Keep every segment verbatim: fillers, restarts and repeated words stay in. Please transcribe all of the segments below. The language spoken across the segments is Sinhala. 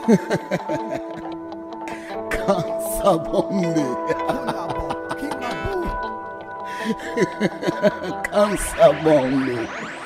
Kansa Bombi. Kansa Bombi.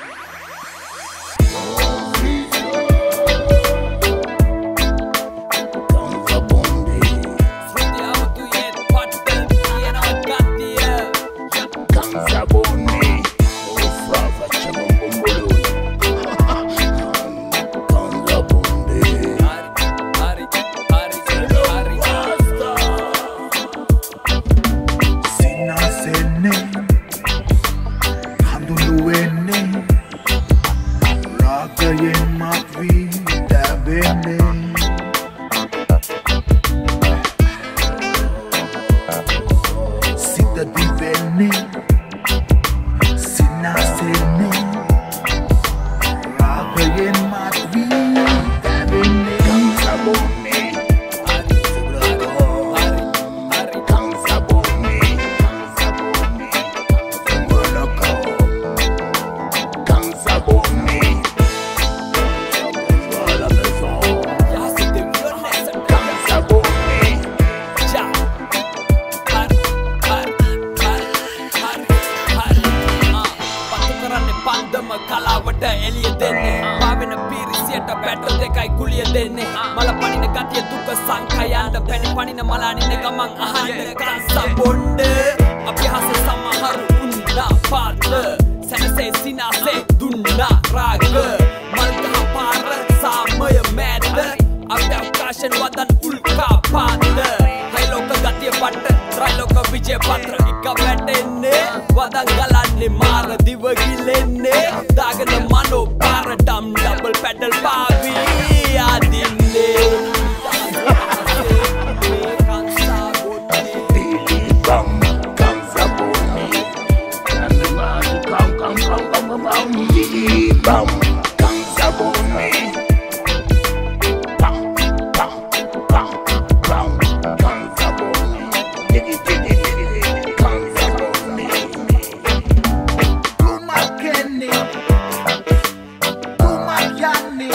කලාවට එළිය දෙන්නේ පාවෙන පිරිසියට පැට්‍රල් දෙකයි කුලිය දෙන්නේ මල පනින ගතිය දුක සංඛයන්න පැණි පනින මලානින ගමන් අහන්න කංස බොණ්ඩ අපි හස සමහරු උන්නා පාට සැනසේ සිනාසේ දුන්නා රාග මල්ගහ පාර සාමය මෑත අපේ අවකාශෙන් වදන් උල්කා පාට හයිලෝක ගතිය පට්ට ත්‍රයිලෝක විජය පත්‍ර එක වැටෙන්නේ වදන් ගලන්නේ මාර දිව ගිලෙන්නේ දාගෙන මනෝ පාර ඩම් ඩබල් පැඩල් පාවි ආදින්නේ Bam, Kansa Bombi. Bam, bam, bam, bam, Kansa Bombi. Diggy, diggy, diggy, Kansa Bombi. Kuma Kenny, Kuma Yanni,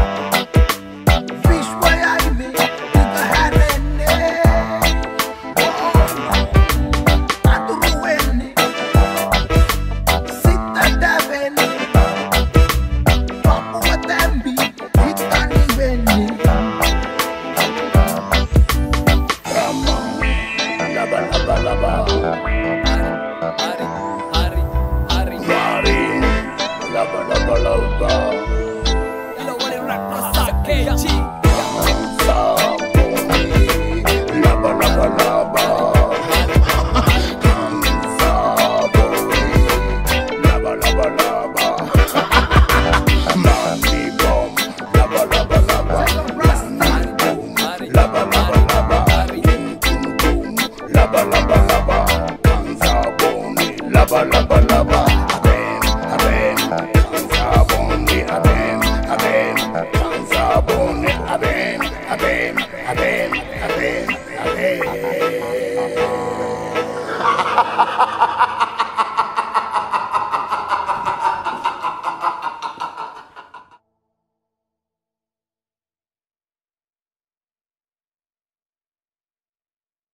Fish Wayame, Diga Harene, Aturuene, Sita Davene. Laba laba laba, aben, aben, Kansa Bombi, aben, aben, Kansa Bombi, aben, aben, aben, aben, aben.